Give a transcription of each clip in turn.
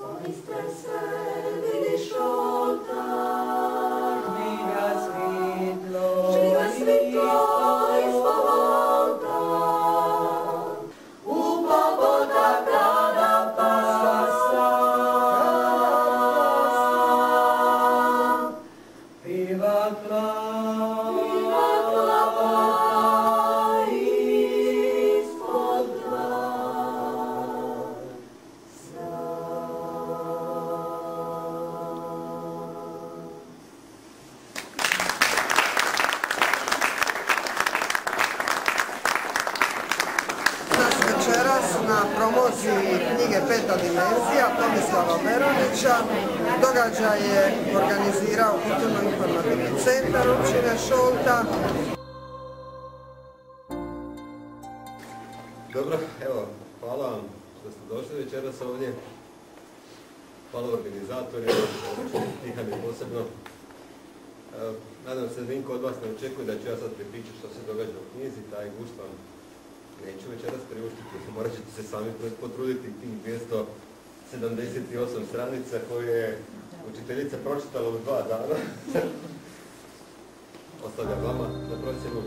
Na promociji knjige Peta dimenzija Tomislava Beronića. Događaj je organizirao Kulturno-informativni centar općine Šolta. Dobro, evo, hvala vam što ste došli večeras ovdje. Hvala organizatorima, Tihani posebno. Nadam se da niko od vas ne očekuje da ću ja sad pripričati što se događa u knjizi, taj gušt vam neću večeras priuštiti, morat ćete se sami potruditi tih 278 stranica koje je učiteljica pročitala u 2 dana. Ostavljam vama na procjenu.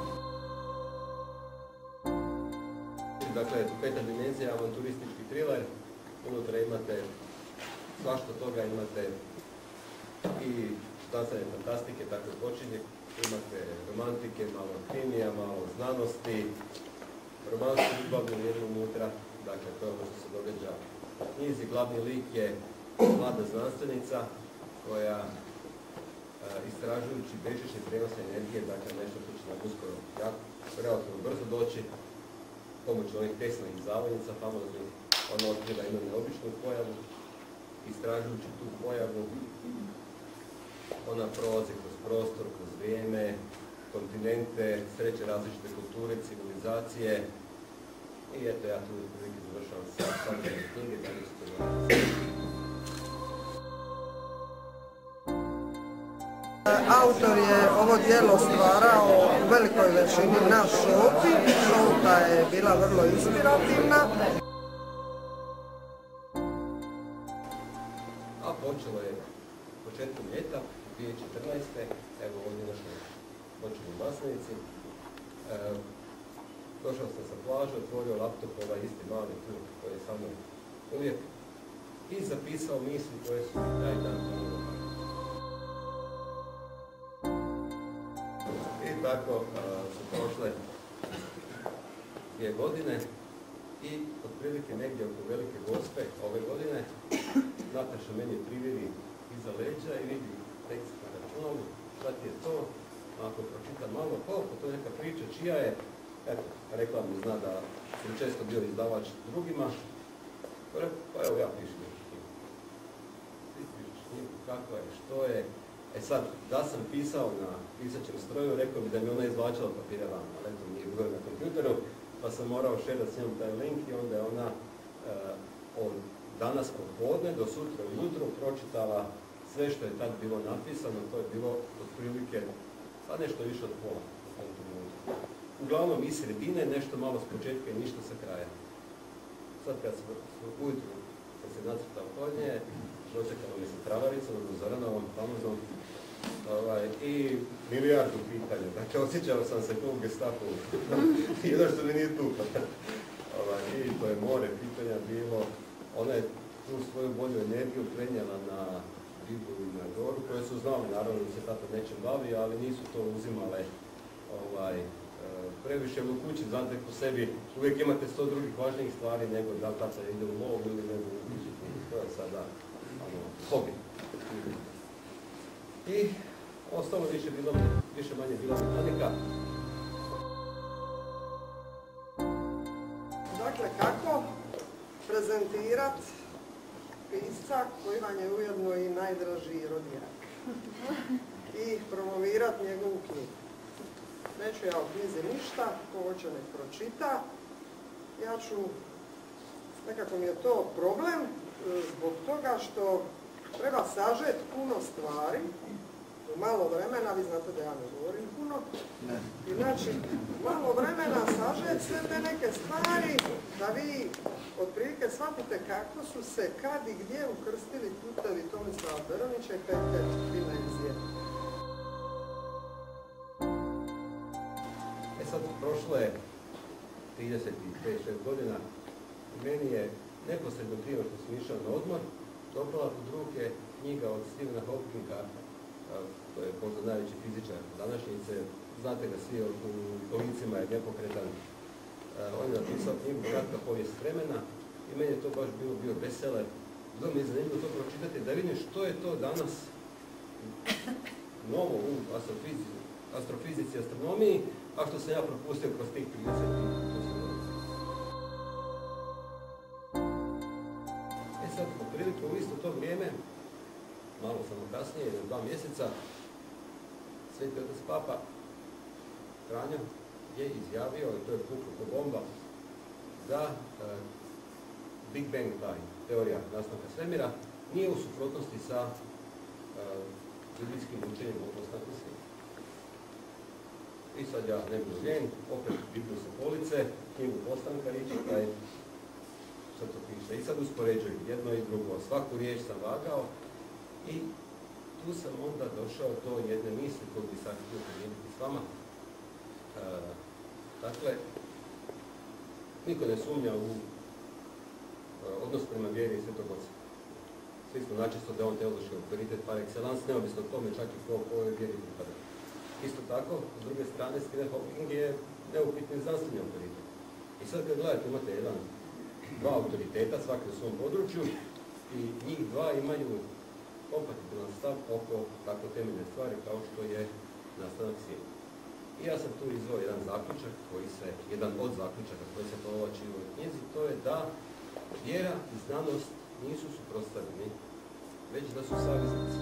Dakle, Peta dimenzija, avanturistički thriller. Unutra imate svašta toga, imate i štancanje fantastike, tako počinje. Imate romantike, malo kemija, malo znanosti. Romansku ljubavnu jednu unutra, dakle to je ono što se događa u knjizi. Glavni lik je mlada znanstvenica koja istražujući bežični prijenos energije, dakle nešto što će nam uskoro relativno brzo doći, pomoću onih Teslinih zavojnica famoznih, ona otkriva jednu neobičnu pojavu. Istražujući tu pojavu, ona prolazi kroz prostor, kroz vrijeme, kontinente, sreće različite kulture, civilizacije. I eto, ja tu prilike završavam sa knjige, da nisu to Autor je ovo djelo stvarao u velikoj većini na Šolti. Šolta je bila vrlo inspirativna. A počelo je početkom ljeta, 2014. Evo ovdje na Šolti. Počeli u Maslenici. Došao sam sa plaže, otvorio laptop, ovaj isti mali tu koji je sa mnom uvijek i zapisao misli koje su taj dan bilo. I tako su prošle 2 godine i otprilike negdje oko Velike Gospe ove godine Nataša meni priviri iza leđa i vidi tekst na računalu, šta ti je to? Ako pročitam malo, to je neka priča, čija je, eto, rekla mi zna da sam često bio izdavač drugima, pa evo ja pišem neku knjigu. Ti pišeš knjigu, kakva je, što je. E sad, da sam pisao na pisaćem stroju, rekao bi da mi ona izvlačila papire van, ali eto nije bilo na kompjuteru, pa sam morao šerat s njom taj link i onda je ona od danas popodne do sutra ujutro pročitala sve što je tad bilo napisano, to je bilo otprilike pa nešto više od pola. Uglavnom iz sredine, nešto malo s početka i ništa sa kraja. Sad kad sam ujutru, kad se nacrtao kod nje, dočekala mi se travarica, Zoranovom, famoznom, i milijardu pitanja. Dakle, osjećao sam se kao u Gestapu. Jedno što mi nije tu. I to je more pitanja bilo. Ona je tu svoju bolju energiju prenijela na Bibu i na Goru, koje su znali, naravno, da se tata nečem bavi, ali nisu to uzimale previše u kući, znate po sebi, uvijek imate 100 drugih važnijih stvari nego da tata ide u lov ili nego u kući. To je sada hobi. I ostalo više manje bila mehanika. Dakle, kako prezentirati pisca koji vam je ujedno i najdraži rodijak i promovirati njegovu knjigu. Neću ja o knjizi ništa, ko hoće nek pročita. Ja ću, nekako mi je to problem zbog toga što treba sažeti puno stvari u malo vremena, vi znate da ja ne govorim puno, i znači malo vremena sažeti sve te neke stvari da vi otprilike shvatite kako su se kad i gdje ukrstili putevi Tomislava Beronića i Petke Dimenzije. Sad prošlo je 35-6 godina i meni je neposredno prije što sam išao na odmor dopala pod ruke knjiga od Stephena Hawkinga, to je možda najveći fizičar današnjice, znate ga svi u kolicima je nepokretan. On je napisao knjigu Kratka povijest vremena i meni je to baš bio bestseller. Bilo mi je zanimljivo to pročitati da vidim što je to danas novo u astrofizici i astronomiji, a što sam ja propustio kroz tih 30 godina. Sad, otprilike u isto to vrijeme, malo samo kasnije, 2 mjeseca, Sveti otac Papa Franjo je izjavio, i to je puklo ko bomba, da Big Bang, taj teorija nastanka svemira, nije u suprotnosti sa biblijskim učenjem o postanku svemira. I sad ja ne budu ljen, opet Bibliju sa police, knjigu postanka i čitaj što to piše. I sad uspoređujem jedno i drugo, svaku riječ sam vagao i tu sam onda došao do jedne misli koju bi sad htio podijeliti s vama. Dakle, niko ne sumnja u odnos prema vjeri i Svetog Oca. Svi smo načisto da je on teološki autoritet par excellence, neovisno o tome čak i ko ovoj vjeri pripada. Isto tako, s druge strane, Stephen Hawking je neupitni znanstveni autoritet. I sad kad gledate, imate dva autoriteta, svaki u svom području, i njih dva imaju kompatibilan stav oko tako temeljne stvari kao što je nastanak svijeta. I ja sam tu izveo jedan zaključak, jedan od zaključaka koji se provlači u ovoj knjizi, to je da vjera i znanost nisu suprotstavljeni, već da su saveznici.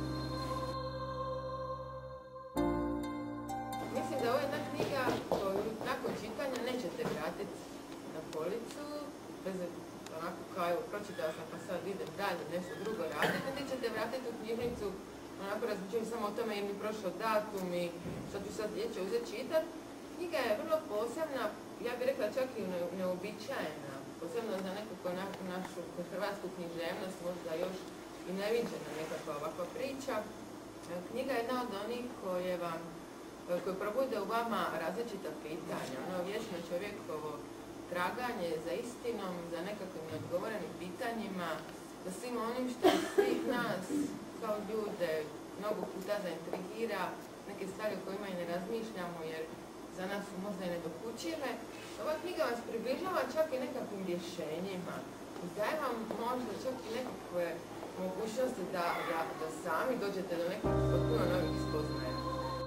Mislim da ovo je jedna knjiga koju nakon čitanja nećete vratiti na policu, bez onako kao evo, pročitao sam pa sad idem dalje, nešto drugo raditi, niti ćete vratiti u knjižnicu, onako razmišljam samo o tome jer mi prošao datum i što ću sad djeće uzeti čitati. Knjiga je vrlo posebna, ja bih rekla čak i neobičajena, posebno za nekako našu hrvatsku književnost, možda još i neviđena nekakva ovakva priča. Knjiga je jedna od onih koje probude u vama različita pitanja, ono vječno čovjekovo traganje za istinom, za nekakvim neodgovorenim pitanjima, za svim onim što svih nas kao ljude mnogo puta zaintrigira, neke stvari o kojima i ne razmišljamo jer za nas su možda i nedokučive. Ova knjiga vas približava čak i nekakvim rješenjima i daje vam možda čak i nekakve mogućnosti da sami dođete do nekih potpuno novih spoznaja.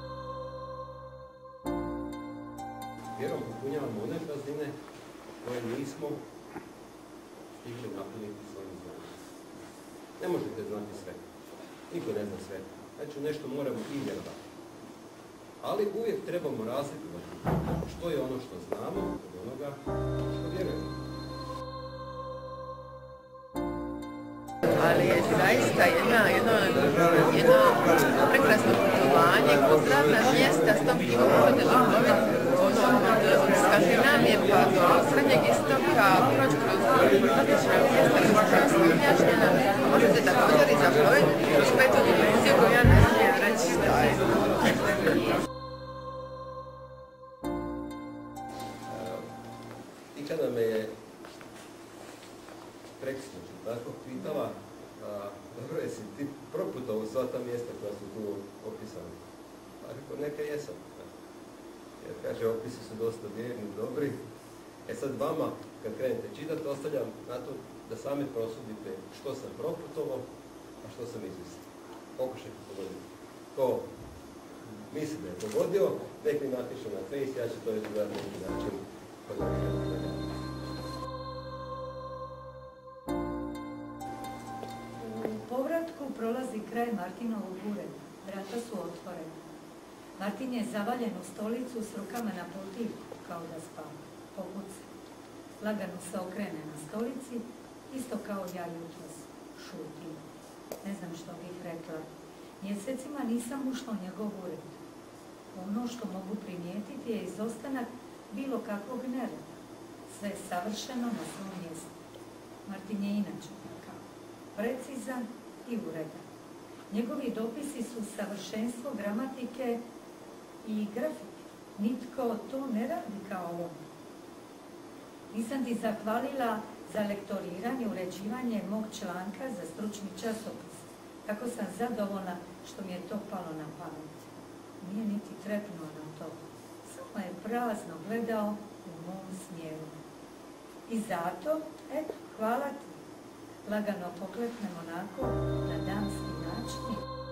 Vjerom popunjavamo one praznine koje nismo stigli napuniti svojim znanjem. Ne možete znati sve. Niko ne zna sve. Znači nešto moramo i vjerovati. Ali uvijek trebamo razlikovati što je ono što znamo od onoga što vjerujemo. Ali je zaista jedno prekrasno putovanje kroz razna mjesta s tom knjigom od Skandinavije pa do Srednjeg istoka, proći kroz fantastična mjesta koja su objašnjena. Možete također i zaploviti kroz petu dimenziju koju ja ne smijem reći što je. I kada me je preksnoć tako pitala, dobro jesi ti proputao sva ta mjesta koja su tu opisana? Pa rekao, neka jesam. Jer kaže, opisi su dosta vjerni, dobri. E sad vama, kad krenete čitati, ostavljam na to da sami prosudite što sam proputovao, a što sam izmislio. Pokušajte pogoditi. Ko misli da je pogodio, nek mi napiše na Face, ja ću to izgledati na neki način honorirati. Povratku prolazi kraj Martinovog ureda. Vrata su otvorena. Martin je zavaljen u stolicu s rukama na potiljku, kao da spava. Popuca. Lagano se okrene na stolici, isto kao ja jutros. Šutim. Ne znam što bih rekla. Mjesecima nisam ušla u njegov ured. Ono što mogu primijetiti je izostanak bilo kakvog nereda. Sve je savršeno na svom mjestu. Martin je inače takav, precizan i uredan. Njegovi dopisi su savršenstvo gramatike i grafike. Nitko to ne radi kao on. Nisam ti zahvalila za lektoriranje, uređivanje mog članka za stručni časopis. Tako sam zadovoljna što mi je to palo na pamet. Nije niti trepnuo na to. Samo je prazno gledao u mom smjeru. I zato, eto, hvala ti. Lagano poklepnem onako na damski način.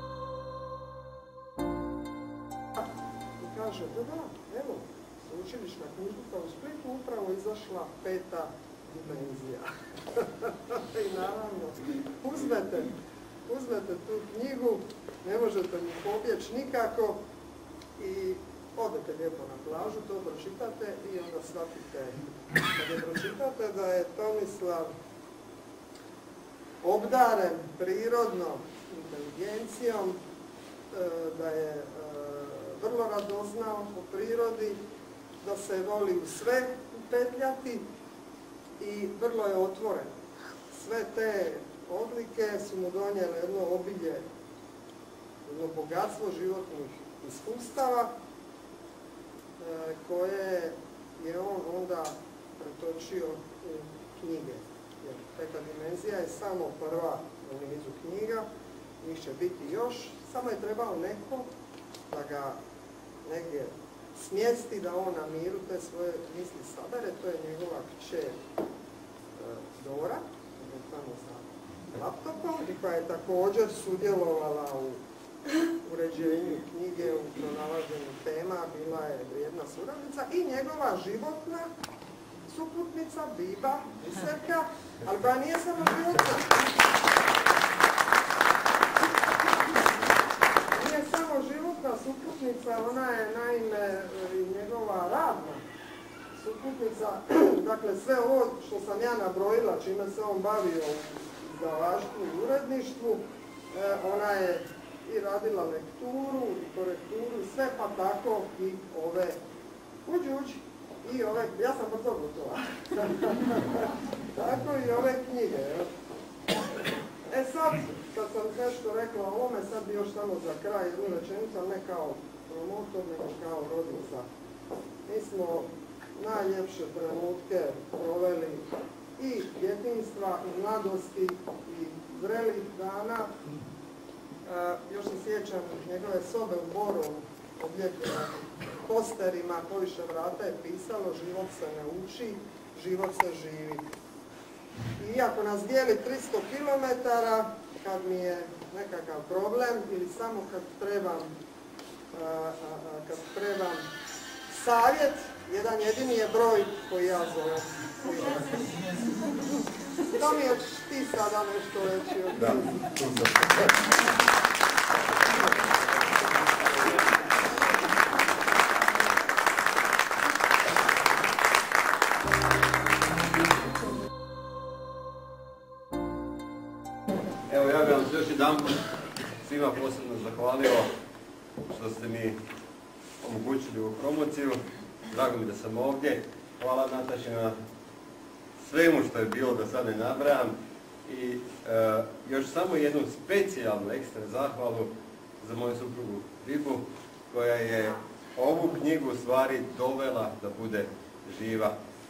I kaže, da, evo, sveučilišna knjižnica u Splitu upravo izašla 5. dimenzija. I naravno, uzmete tu knjigu, ne možete mu pobjeći nikako i odete lijepo na plažu, to pročitate i onda shvatite, kad je pročitate da je Tomislav obdaren prirodnom inteligencijom, da je vrlo radoznao po prirodi, da se voli u sve upetljati i vrlo je otvoren. Sve te odlike su mu donijele jedno obilje, jedno bogatstvo životnih iskustava koje je on onda pretočio u knjige. Jer 5. dimenzija je samo prva u nizu knjiga, njih će biti još, samo je trebao neko da ga negdje smjesti, da on na miru te svoje misli sabere. To je njegova kćer Dora, tamo sa laptopom, i koja je također sudjelovala u uređenju knjige, u pronalaženju tema, bila je vrijedna suradnica, i njegova životna suputnica, Biba, Biserka, ali koja nije samo životna. Nije samo životna suputnica, ona je naime i njegova radna suputnica. Dakle, sve ovo što sam ja nabrojila, čime se on bavio u izdavaštvu i uredništvu, ona je i radila lekturu i korekturu, sve pa tako i ove, uđi, i ove, ja sam brzo gotova, tako i ove knjige. E sad, kad sam nešto rekla o ovome, sad bi još samo za kraj jednu rečenicu, ali ne kao promotor, nego kao rodnica. Mi smo najljepše trenutke proveli i djetinjstva, i mladosti, i zrelih dana. Još se sjećam njegove sobe u Borovu, obljepljene posterima, poviše vrata je pisalo: život se ne uči, život se živi. I iako nas dijeli 300 km, kad mi je nekakav problem ili samo kad trebam savjet, jedan jedini je broj koji ja zovem. Da mi je ti sada nešto reći o tim? Evo, ja bih vam se još jedan svima posebno zahvalio što ste mi omogućili ovu promociju. Drago mi da sam ovdje. Hvala Nataši na svemu što je bilo, da sad ne nabrajam. I još samo jednu specijalnu ekstra zahvalu za moju suprugu Bibu, koja je ovu knjigu u stvari dovela da bude živa.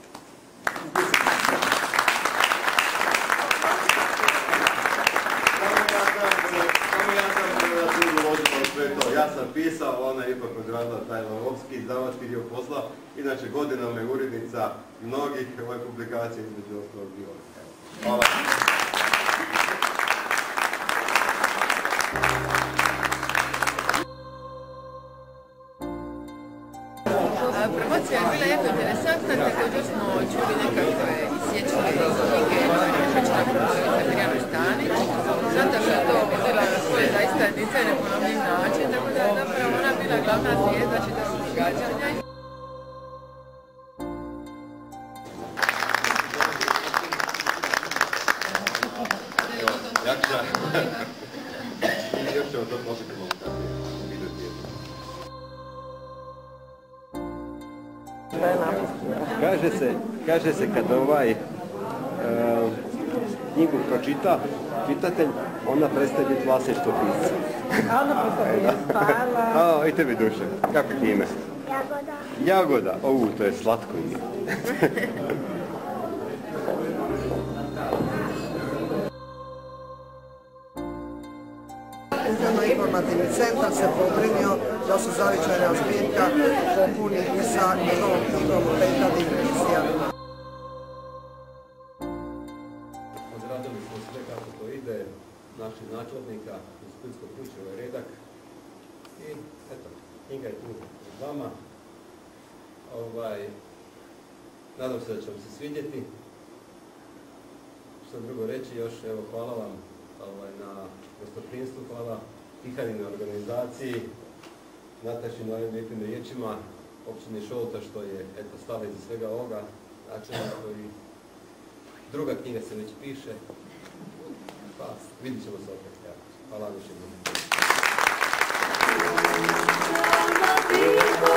Ja sam pisao, ona je ipak odradila taj lovski izdavački dio posla. Inače, godinama je urednica mnogih publikacija, između ostalog bio. Hvala. Promocija je bila jako interesantna, također smo čuli nekakve isječne knjige koje će nam predstaviti Mirjana Stanić. Nataša je to vidjela na svoj zaista jedinstven i neponovljiv način, tako da je zapravo ona bila glavna zvijezda čitavog događanja. Jakša. I još ćemo to možete malo kasnije vidjeti. Kaže se kad knjigu pročita čitatelj, ona prestaje biti vlasništvo pisca. A onda postaje spala. A, i tebi duše. Kako ti ime? Jagoda. Jagoda. To je slatko ime. Kulturno-informativni centar se pobrinio da se zavičajna zbirka popuni i sa njegovom knjigom Peta divizija. Odradili smo sve kako to ide, naših nakladnika u Splitskoj kući, ovaj redak. I eto, knjiga je tu pred vama. Nadam se da će vam se svidjeti. Što drugo reći još, evo, hvala vam na gostoprimstvu, hvala Tihanine organizaciji, Nataši na ovim lijepim riječima, općini Šolta što je stala iza svega ovoga, načina koji druga knjiga se već piše, pa vidit ćemo se opet. Hvala vam još jednom.